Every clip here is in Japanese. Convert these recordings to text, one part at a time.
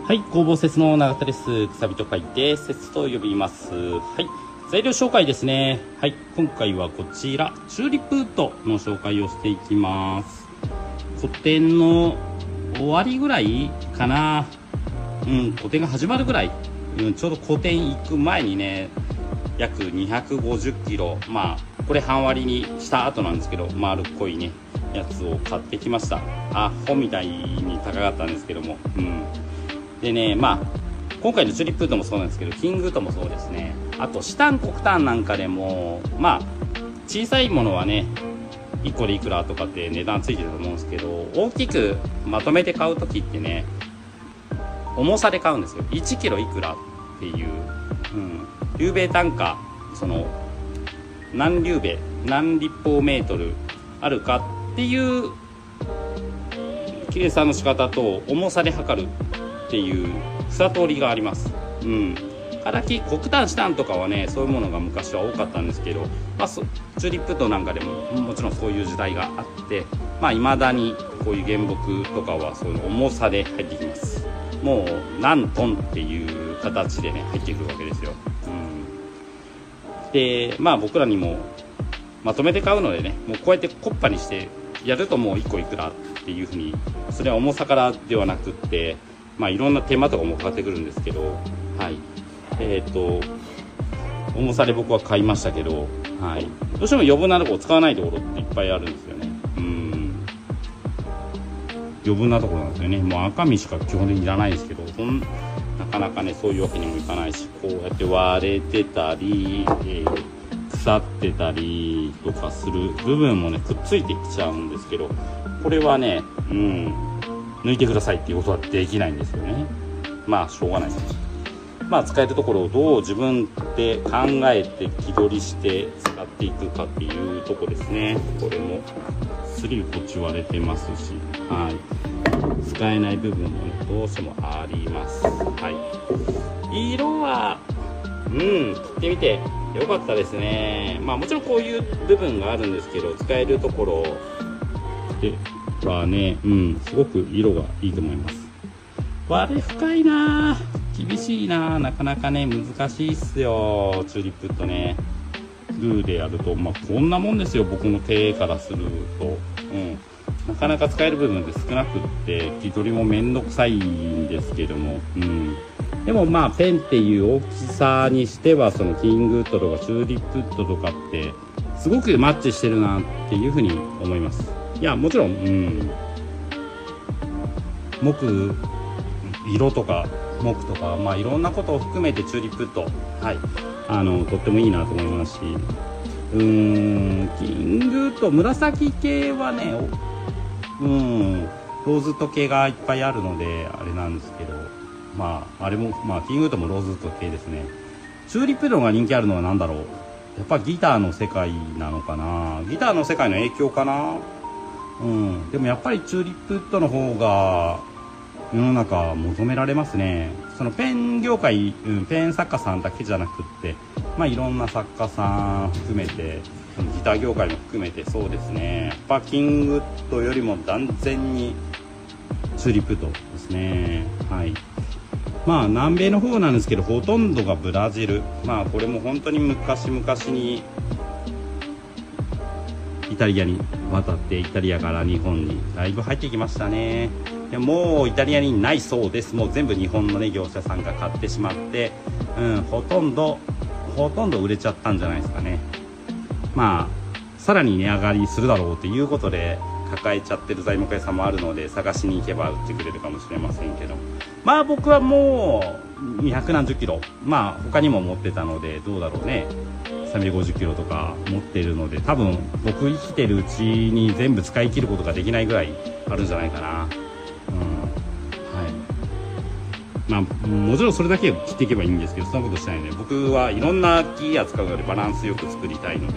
はい、工房節の永田です。くさびと書いて節と呼びます。はい、材料紹介ですね。はい、今回はこちらチューリップウッドの紹介をしていきます。個展の終わりぐらいかな、個展が始まるぐらい、ちょうど個展行く前にね、約250キロ、これ半割りにした後なんですけど、丸っこいねやつを買ってきました。本みたいに高かったんですけども、でね、今回のチューリップウッドもそうなんですけど、キングウッドもそうですね。あとシタン、黒炭なんかでも小さいものはね1個でいくらとかって値段ついてると思うんですけど、大きくまとめて買う時ってね、重さで買うんですよ。1キロいくらっていう、立米単価、その何立米何立方メートルあるかっていう計算の仕方と、重さで測るっていう2通りがあります。からき黒炭シタンとかはね、そういうものが昔は多かったんですけど、チューリップウッドなんかでももちろんそういう時代があって、未だにこういう原木とかはそういう重さで入ってきます。もう何トンっていう形でね入ってくるわけですよ。で僕らにもまとめて買うのでね、もうこうやってコッパにしてやると、もう1個いくらっていうふうに、それは重さからではなくって、いろんな手間とかもかかってくるんですけど、重さで僕は買いましたけど、どうしても余分なところを使わないところっていっぱいあるんですよね。余分なところなんですよね。もう赤身しか基本的にいらないですけど、なかなかねそういうわけにもいかないし、こうやって割れてたり、腐ってたりとかする部分もねくっついてきちゃうんですけど、これはね抜いてくださいっていうことはできないんですよね。しょうがないです。使えるところをどう自分で考えて気取りして使っていくかっていうとこですね。これもスリーこっち割れてますし、使えない部分もねどうしてもあります。色は切ってみてよかったですね。もちろんこういう部分があるんですけど、使えるところではね、すごく色がいいと思います。割れ深いな、厳しいな、なかなかね難しいっすよ、チューリップウッドね。ルーでやるとこんなもんですよ、僕の手からすると。なかなか使える部分って少なくって、切り取りもめんどくさいんですけども、でもペンっていう大きさにしては、そのキングウッドとかチューリップウッドとかってすごくマッチしてるなっていうふうに思います。いやもちろん、木、色とか木とか、いろんなことを含めてチューリップウッド、とってもいいなと思いますし、キングウッド紫系はね、ローズウッド系がいっぱいあるのであれなんですけど、あれもキングウッドもローズウッド系ですね。チューリップウッドが人気あるのは何だろう。やっぱギターの世界なのかな。ギターの世界の影響かな。でもやっぱりチューリップウッドの方が世の中求められますね。そのペン業界、ペン作家さんだけじゃなくって、いろんな作家さん含めて、ギター業界も含めてそうですね。やっぱキングウッドよりも断然にチューリップウッドですね。南米の方なんですけど、ほとんどがブラジル。これも本当に昔々にイタリアに渡って、イタリアから日本にだいぶ入ってきましたね。でもうイタリアにないそうです。もう全部日本のね業者さんが買ってしまって、ほとんど売れちゃったんじゃないですかね。さらに値上がりするだろうということで抱えちゃってる材木屋さんもあるので、探しに行けば売ってくれるかもしれませんけど、僕はもう200何十キロ、他にも持ってたので、どうだろうね、350キロとか持ってるので、多分僕生きてるうちに全部使い切ることができないぐらいあるんじゃないかな。もちろんそれだけを切っていけばいいんですけど、そんなことしたいので、僕はいろんな木扱うのでバランスよく作りたいので、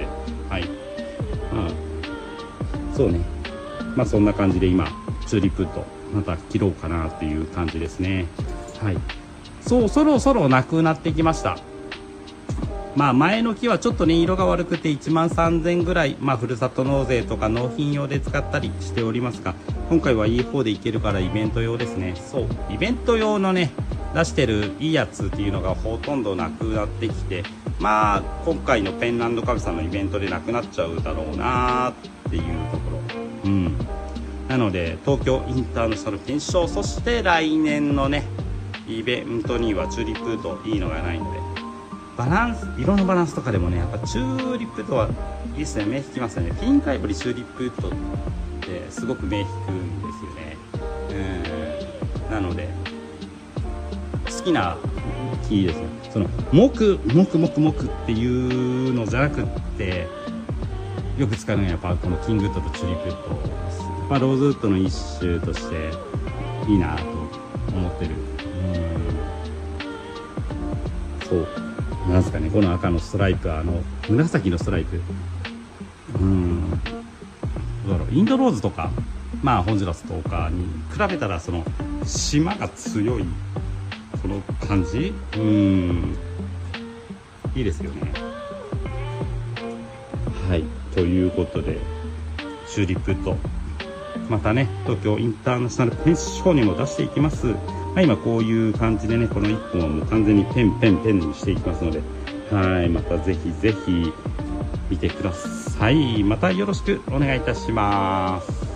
そうね、そんな感じで今チューリップウッドまた切ろうかなっていう感じですね。そろそろなくなってきました。前の木はちょっとね色が悪くて1万3000ぐらい、ふるさと納税とか納品用で使ったりしておりますが、 今回はいい方でいけるからイベント用ですね。そう、イベント用のね出してるいいやつっていうのがほとんどなくなってきて、まあ今回のペンランドカフェさんのイベントでなくなっちゃうだろうなっていうところ。なので東京インターナショナルペンション、そして来年のねイベントにはチューリップウッドいいのがないので、バランス、色のバランスとかでもねやっぱチューリップウッドはいいですね。目引きますよね。ピンクアイボリーチューリップウッドってすごく目引くんですよね。なので好きな木ですね。その木っていうのじゃなくって、よく使うのがやっぱこのキングウッドとチューリップウッドです。ローズウッドの一種としていいなと思ってる。そうなんですかね、この赤のストライプ、紫のストライプ、どうだろう、インドローズとかホンジュラスとかに比べたらその島が強いこの感じ、いいですよね。はい、ということでチューリップウッドまたね東京インターナショナルペンションにも出していきます。今こういう感じでね、この1本はもう完全にペンにしていきますので、またぜひぜひ見てください。またよろしくお願いいたします。